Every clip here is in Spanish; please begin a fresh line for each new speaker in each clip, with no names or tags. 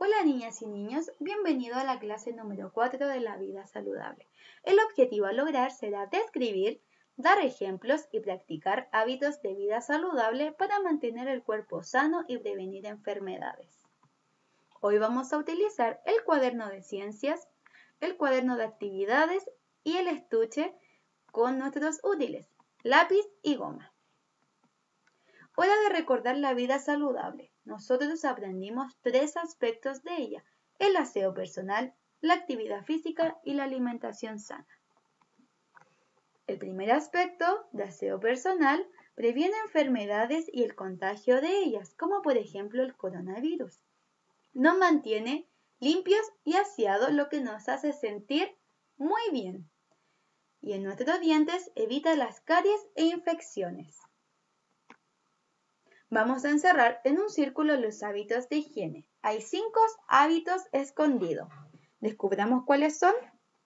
Hola niñas y niños, bienvenido a la clase número 4 de la vida saludable. El objetivo a lograr será describir, dar ejemplos y practicar hábitos de vida saludable para mantener el cuerpo sano y prevenir enfermedades. Hoy vamos a utilizar el cuaderno de ciencias, el cuaderno de actividades y el estuche con nuestros útiles, lápiz y goma. Hora de recordar la vida saludable. Nosotros aprendimos 3 aspectos de ella: el aseo personal, la actividad física y la alimentación sana. El primer aspecto de aseo personal previene enfermedades y el contagio de ellas, como por ejemplo el coronavirus. Nos mantiene limpios y aseados, lo que nos hace sentir muy bien. Y en nuestros dientes evita las caries e infecciones. Vamos a encerrar en un círculo los hábitos de higiene. Hay 5 hábitos escondidos. Descubramos cuáles son.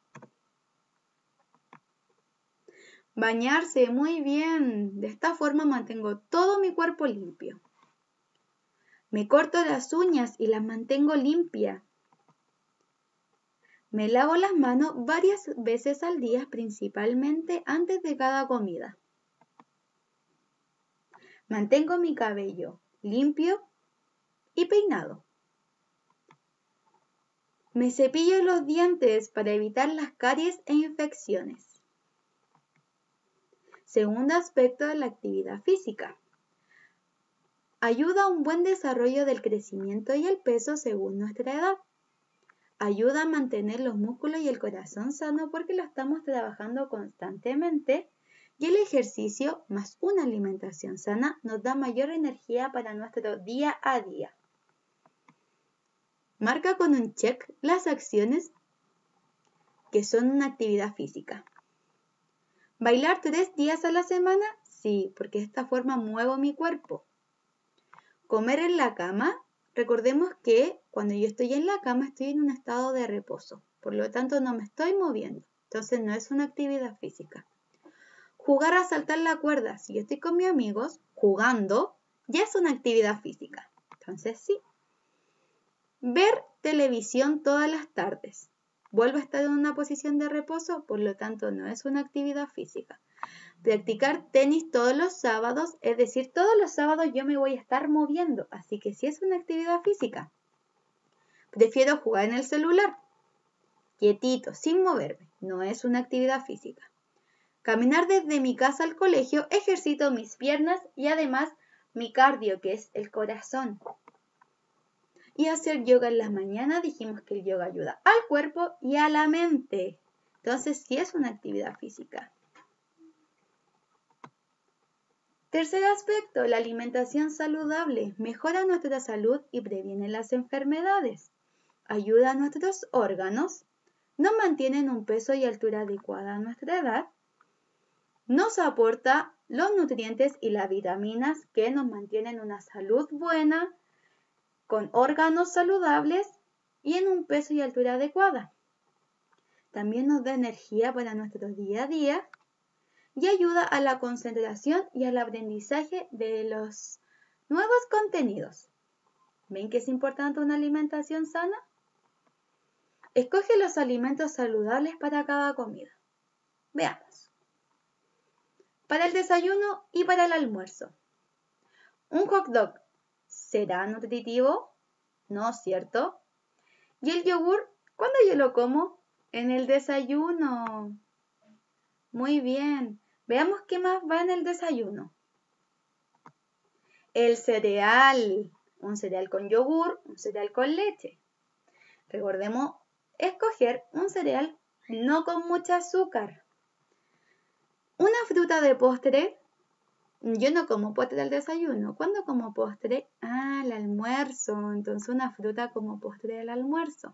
Bañarse, muy bien. De esta forma mantengo todo mi cuerpo limpio. Me corto las uñas y las mantengo limpias. Me lavo las manos varias veces al día, principalmente antes de cada comida. Mantengo mi cabello limpio y peinado. Me cepillo los dientes para evitar las caries e infecciones. Segundo aspecto de la actividad física. Ayuda a un buen desarrollo del crecimiento y el peso según nuestra edad. Ayuda a mantener los músculos y el corazón sanos porque lo estamos trabajando constantemente, y el ejercicio más una alimentación sana nos da mayor energía para nuestro día a día. Marca con un check las acciones que son una actividad física. ¿Bailar 3 días a la semana? Sí, porque de esta forma muevo mi cuerpo. ¿Comer en la cama? Recordemos que cuando yo estoy en la cama estoy en un estado de reposo, por lo tanto no me estoy moviendo, entonces no es una actividad física. Jugar a saltar la cuerda, si yo estoy con mis amigos jugando, ya es una actividad física, entonces sí. Ver televisión todas las tardes, vuelvo a estar en una posición de reposo, por lo tanto no es una actividad física. Practicar tenis todos los sábados, es decir, todos los sábados yo me voy a estar moviendo, así que sí es una actividad física. Prefiero jugar en el celular, quietito, sin moverme, no es una actividad física. Caminar desde mi casa al colegio, ejercito mis piernas y además mi cardio, que es el corazón. Y hacer yoga en las mañanas, dijimos que el yoga ayuda al cuerpo y a la mente. Entonces sí es una actividad física. Tercer aspecto, la alimentación saludable mejora nuestra salud y previene las enfermedades. Ayuda a nuestros órganos, nos mantiene en un peso y altura adecuada a nuestra edad, nos aporta los nutrientes y las vitaminas que nos mantienen una salud buena, con órganos saludables y en un peso y altura adecuada. También nos da energía para nuestro día a día y ayuda a la concentración y al aprendizaje de los nuevos contenidos. ¿Ven que es importante una alimentación sana? Escoge los alimentos saludables para cada comida. Veamos. Para el desayuno y para el almuerzo. ¿Un hot dog será nutritivo? No, ¿cierto? ¿Y el yogur? ¿Cuándo yo lo como? En el desayuno. Muy bien. Veamos qué más va en el desayuno. El cereal. Un cereal con yogur, un cereal con leche. Recordemos escoger un cereal no con mucha azúcar. Una fruta de postre. Yo no como postre al desayuno. ¿Cuándo como postre? Al almuerzo. Entonces una fruta como postre al almuerzo.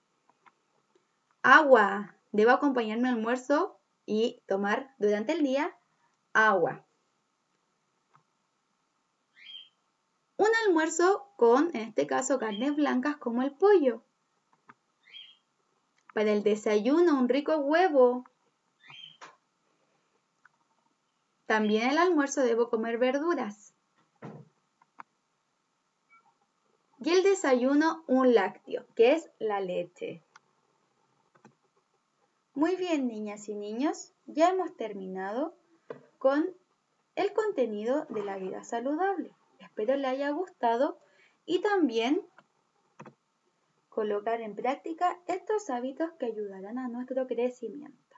Agua. Debo acompañar mi almuerzo y tomar durante el día agua. Un almuerzo con, en este caso, carnes blancas como el pollo. Para el desayuno, un rico huevo. También el almuerzo debo comer verduras. Y el desayuno, un lácteo, que es la leche. Muy bien, niñas y niños, ya hemos terminado con el contenido de la vida saludable. Espero les haya gustado y también colocar en práctica estos hábitos que ayudarán a nuestro crecimiento.